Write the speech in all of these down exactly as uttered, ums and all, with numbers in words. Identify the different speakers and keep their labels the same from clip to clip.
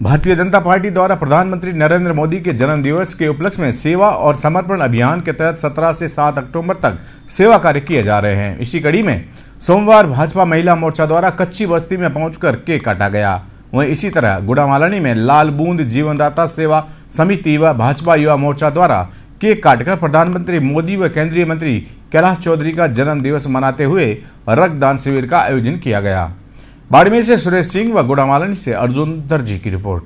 Speaker 1: Bharatiya Janata party द्वारा प्रधानमंत्री नरेंद्र मोदी के जन्म दिवस के उपलक्ष्य में सेवा और समर्पण अभियान के तहत सत्रह से सात अक्टूबर तक सेवा कार्य किए जा रहे हैं। इसी कड़ी में सोमवार भाजपा महिला मोर्चा द्वारा कच्ची बस्ती में पहुंचकर केक काटा गया। वहीं इसी तरह गुड़ामालानी में लाल बूंद जीवनदाता सेवा समिति व भाजपा युवा मोर्चा द्वारा केक काटकर प्रधानमंत्री मोदी व केंद्रीय मंत्री कैलाश चौधरी का जन्म दिवस मनाते हुए रक्तदान शिविर का आयोजन किया गया। बाड़मेर से सुरेश सिंह व गुड़ामालानी से अर्जुन दर्जी की रिपोर्ट।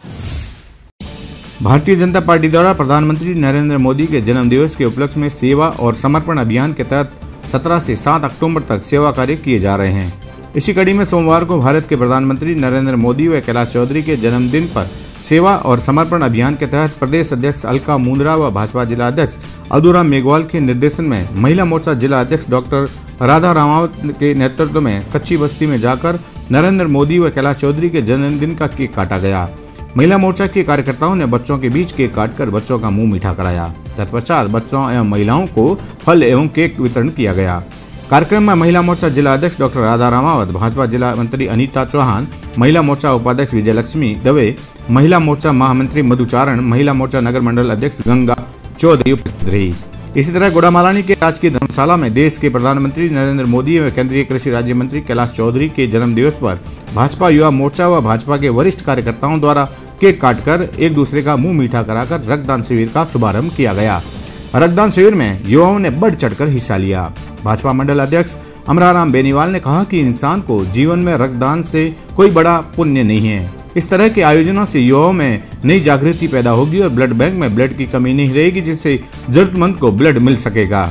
Speaker 1: भारतीय जनता पार्टी द्वारा प्रधानमंत्री नरेंद्र मोदी के जन्म दिवस के उपलक्ष्य में सेवा और समर्पण अभियान के तहत सत्रह से सात अक्टूबर तक सेवा कार्य किए जा रहे हैं। इसी कड़ी में सोमवार को भारत के प्रधानमंत्री नरेंद्र मोदी व कैलाश चौधरी के जन्मदिन पर सेवा और समर्पण अभियान के तहत प्रदेश अध्यक्ष अलका मुंद्रा व भाजपा जिला अध्यक्ष अधूराम मेघवाल के निर्देशन में महिला मोर्चा जिला अध्यक्ष डॉक्टर राधा रामावत के नेतृत्व में कच्ची बस्ती में जाकर नरेंद्र मोदी व कैलाश चौधरी के जन्मदिन का केक काटा गया। महिला मोर्चा के कार्यकर्ताओं ने बच्चों के बीच केक काटकर बच्चों का मुंह मीठा कराया। तत्पश्चात बच्चों एवं महिलाओं को फल एवं केक वितरण किया गया। कार्यक्रम में महिला मोर्चा जिला अध्यक्ष डॉक्टर राधा रामावत, भाजपा जिला मंत्री अनीता चौहान, महिला मोर्चा उपाध्यक्ष विजय लक्ष्मी दवे, महिला मोर्चा महामंत्री मधुचारण, महिला मोर्चा नगर मंडल अध्यक्ष गंगा चौधरी उपस्थित रही। इसी तरह गुड़ामालानी के राजकीय धर्मशाला में देश के प्रधानमंत्री नरेंद्र मोदी व केंद्रीय कृषि राज्य मंत्री कैलाश चौधरी के जन्म दिवस पर भाजपा युवा मोर्चा व भाजपा के वरिष्ठ कार्यकर्ताओं द्वारा केक काटकर एक दूसरे का मुंह मीठा कराकर रक्तदान शिविर का शुभारंभ किया गया। रक्तदान शिविर में युवाओं ने बढ़ चढ़कर हिस्सा लिया। भाजपा मंडल अध्यक्ष अमराराम बेनीवाल ने कहा कि इंसान को जीवन में रक्तदान से कोई बड़ा पुण्य नहीं है। इस तरह के आयोजनों से युवाओं में नई जागृति पैदा होगी और ब्लड बैंक में ब्लड की कमी नहीं रहेगी, जिससे जरूरतमंद को ब्लड मिल सकेगा।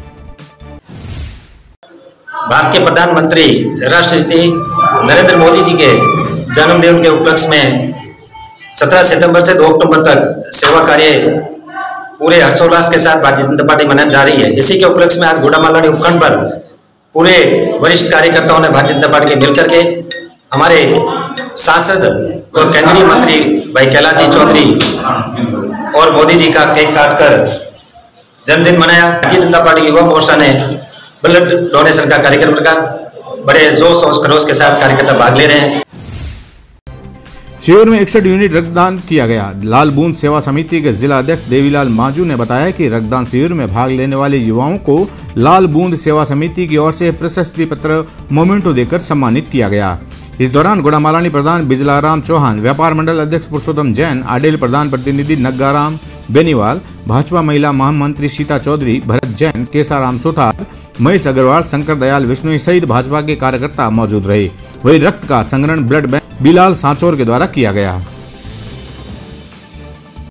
Speaker 2: भारत के प्रधानमंत्री राष्ट्रपति नरेंद्र मोदी जी के जन्मदिन के उपलक्ष्य में सत्रह सितंबर से दो अक्टूबर तक सेवा कार्य पूरे हर्षोल्लास के साथ भारतीय जनता पार्टी मनाई जा रही है। इसी के उपलक्ष्य में आज गुड़ामालानी उपखंड पर पूरे वरिष्ठ कार्यकर्ताओं ने भारतीय जनता पार्टी के मिलकर के हमारे सांसद और केंद्रीय मंत्री भाई कैलाश जी चौधरी और मोदी जी का केक काटकर जन्मदिन मनाया। भारतीय जनता पार्टी युवा मोर्चा ने ब्लड डोनेशन का कार्यक्रम रखा। बड़े जोश और खरोश के साथ कार्यकर्ता भाग ले रहे हैं।
Speaker 1: शिविर में इकसठ यूनिट रक्तदान किया गया। लाल बूंद सेवा समिति के जिला अध्यक्ष देवीलाल मांझू ने बताया कि रक्तदान शिविर में भाग लेने वाले युवाओं को लाल बूंद सेवा समिति की ओर से प्रशस्ति पत्र मोमेंटो देकर सम्मानित किया गया। इस दौरान गुड़ामालानी प्रधान बिजलाराम चौहान, व्यापार मंडल अध्यक्ष पुरुषोत्तम जैन, आडेल प्रधान प्रतिनिधि नग्गाराम बेनीवाल, भाजपा महिला महामंत्री सीता चौधरी, भरत जैन, केसाराम सुथार, महेश अग्रवाल, शंकर दयाल विश्नोई सहित भाजपा के कार्यकर्ता मौजूद रहे। वही रक्त का संग्रहण ब्लड बैंक बिलाल सांचोर के द्वारा किया गया।